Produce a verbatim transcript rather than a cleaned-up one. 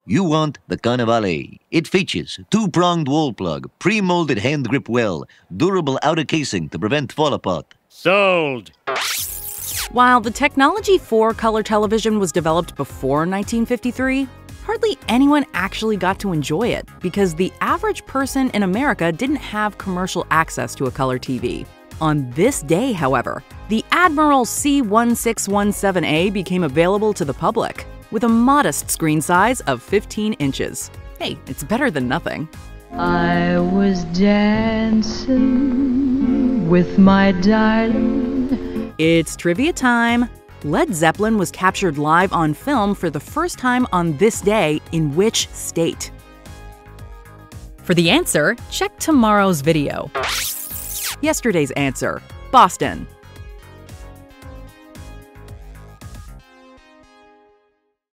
You want the Carnivale. It features two-pronged wall plug, pre-molded hand grip well, durable outer casing to prevent fall apart. Sold! While the technology for color television was developed before nineteen fifty-three, hardly anyone actually got to enjoy it because the average person in America didn't have commercial access to a color T V. On this day, however, the Admiral C sixteen seventeen A became available to the public, with a modest screen size of fifteen inches. Hey, it's better than nothing. I was dancing with my darling. It's trivia time. Led Zeppelin was captured live on film for the first time on this day in which state? For the answer, check tomorrow's video. Yesterday's answer, Boston.